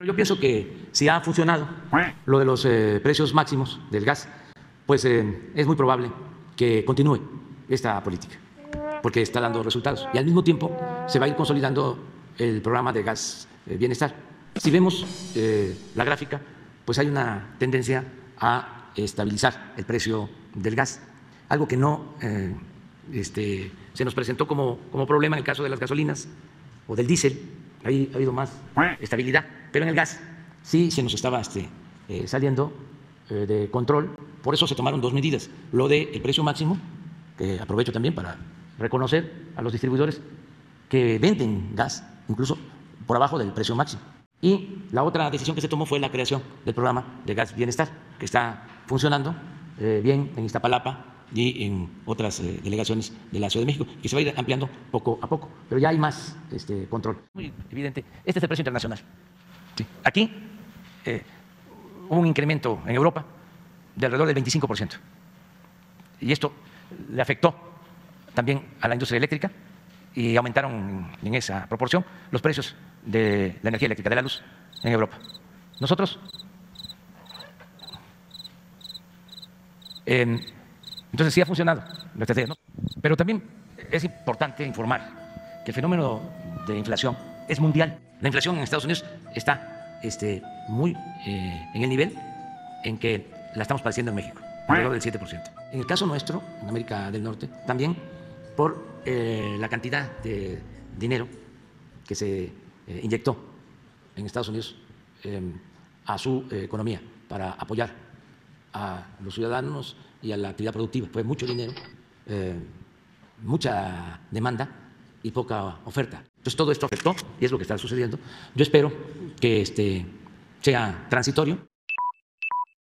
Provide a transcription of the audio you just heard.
Yo pienso que si ha funcionado lo de los precios máximos del gas, pues es muy probable que continúe esta política, porque está dando resultados y al mismo tiempo se va a ir consolidando el programa de gas bienestar. Si vemos la gráfica, pues hay una tendencia a estabilizar el precio del gas, algo que no se nos presentó como problema en el caso de las gasolinas o del diésel. Ahí ha habido más estabilidad, pero en el gas sí se nos estaba saliendo de control. Por eso se tomaron dos medidas: lo del precio máximo, que aprovecho también para reconocer a los distribuidores que venden gas incluso por abajo del precio máximo, y la otra decisión que se tomó fue la creación del programa de gas bienestar, que está funcionando bien en Iztapalapa y en otras delegaciones de la Ciudad de México, que se va a ir ampliando poco a poco, pero ya hay más control. Muy evidente, este es el precio internacional. Sí. Aquí hubo un incremento en Europa de alrededor del 25%, y esto le afectó también a la industria eléctrica y aumentaron en esa proporción los precios de la energía eléctrica, de la luz en Europa. Nosotros entonces sí ha funcionado la estrategia, ¿no? Pero también es importante informar que el fenómeno de inflación es mundial. La inflación en Estados Unidos está muy en el nivel en que la estamos padeciendo en México, alrededor del 7%. En el caso nuestro, en América del Norte, también por la cantidad de dinero que se inyectó en Estados Unidos a su economía para apoyar a los ciudadanos y a la actividad productiva. Fue mucho dinero, mucha demanda y poca oferta. Entonces todo esto afectó y es lo que está sucediendo. Yo espero que sea transitorio.